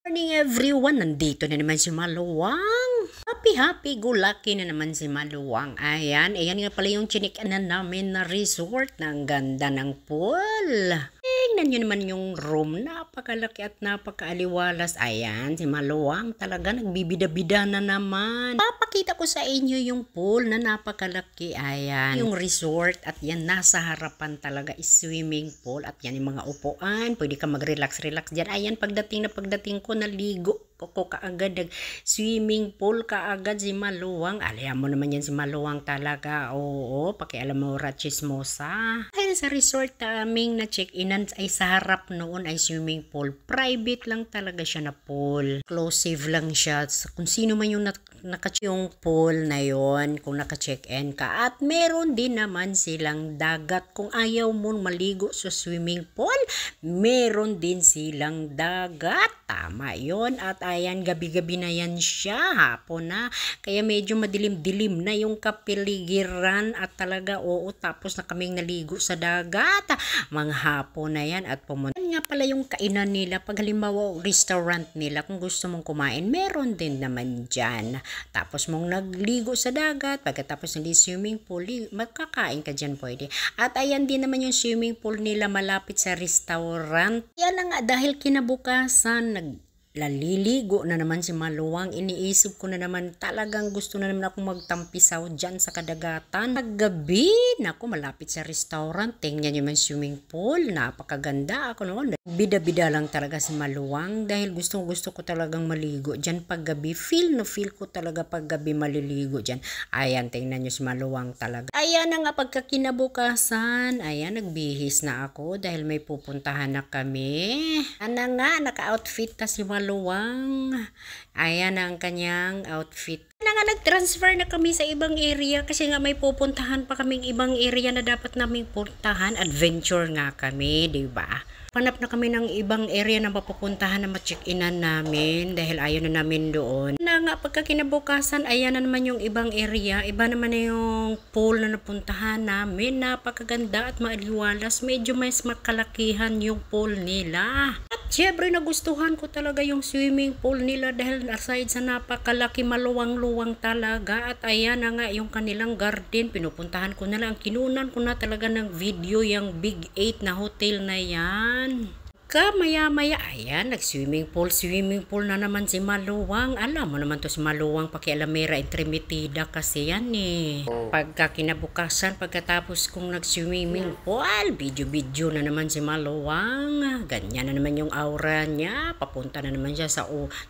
Morning everyone, nandito na naman si Maluwang. Happy go lucky na naman si Maluwang. Ayan nga pala yung chinikanan namin na resort. Ang ganda ng pool. Tingnan nyo naman yung room, napakalaki at napakaaliwalas. Ayan, si Maluwang talaga nagbibida-bida na naman. Papakita ko sa inyo yung pool na napakalaki. Ayan, yung resort at yan nasa harapan talaga is swimming pool. At yan yung mga upuan, pwede ka mag-relax dyan. Ayan, pagdating ko, naligo ko kaagad, swimming pool kaagad si Maluwang. Alam mo naman yan si Maluwang talaga. Oo, pakialam mo chismosa. Dahil sa resort naming na check-inan ay sa harap noon ay swimming pool. Private lang talaga siya na pool. Exclusive lang siya. Kung sino man yung yung pool na yon, kung naka-check-in ka. At meron din naman silang dagat. Kung ayaw mo maligo sa swimming pool, meron din silang dagat. Tama yon. At ayan, gabi-gabi na yan siya, hapon na. Kaya medyo madilim-dilim na yung kapiligiran at talaga, oo, tapos na kaming naligo sa dagat. Mga hapon na yan at pumunta. Yan nga pala yung kainan nila. Pag halimbawa, restaurant nila, kung gusto mong kumain, meron din naman dyan. Tapos mong nagligo sa dagat, pagkatapos ng swimming pool, magkakain ka dyan pwede. At ayan din naman yung swimming pool nila malapit sa restaurant. Yan na nga, dahil kinabukasan, laliligo na naman si Maluwang. Iniisip ko na naman, talagang gusto na naman akong magtampisaw dyan sa kadagatan. Paggabi, naku, malapit sa restaurant. Tingnan nyo man swimming pool. Napakaganda ako noon. Bida-bida lang talaga si Maluwang dahil gusto ko talagang maligo dyan paggabi. Feel ko talaga paggabi maliligo dyan. Ayan, tingnan nyo si Maluwang talaga. Ayan na nga, pagkakinabukasan, ayan, nagbihis na ako dahil may pupuntahan na kami. Ano nga, naka-outfit na si Maluwang. Ayan ang kanyang outfit. Na nga, nag-transfer na kami sa ibang area kasi nga may pupuntahan pa kaming ibang area na dapat naming puntahan. Adventure nga kami, diba? Hanap na kami ng ibang area na mapupuntahan na ma-check-inan namin dahil ayaw na namin doon. Na nga, pagkakinabukasan, ayan na naman yung ibang area. Iba naman na yung pool na napuntahan namin. Napakaganda at maaliwalas. Medyo mas makalakihan yung pool nila. At syempre, nagustuhan ko talaga yung swimming pool nila dahil aside sa napakalaki, maluwang-luwang talaga. At ayan na nga yung kanilang garden. Pinupuntahan ko na lang. Kinunan ko na talaga ng video yung Big 8 na hotel na yan. Maya-maya, ayan, nag-swimming pool na naman si Maluwang. Alam mo naman to si Maluwang, pakialamera, intrimitida kasi yan eh. Pagka kinabukasan, pagkatapos kong nag-swimming pool, video na naman si Maluwang. Ganyan na naman yung aura niya. Papunta na naman siya sa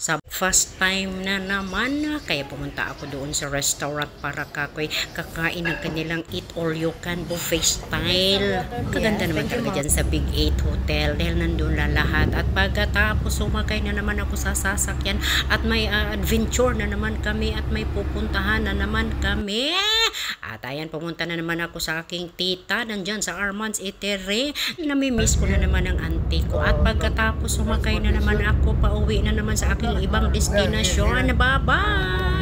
first time na naman. Kaya pumunta ako doon sa restaurant para kakain ng kanilang eat all you can buffet style. Kaganda naman talaga dyan sa Big 8 Hotel dahil nandun lahat. At pagkatapos sumakay na naman ako sa sasakyan at may adventure na naman kami at may pupuntahan na naman kami. At ayan, pumunta na naman ako sa aking tita nandyan sa Armand's Eatery. Namimiss ko na naman ang auntie ko. At pagkatapos sumakay na naman ako, pauwi na naman sa aking ibang destinasyon. Bye-bye!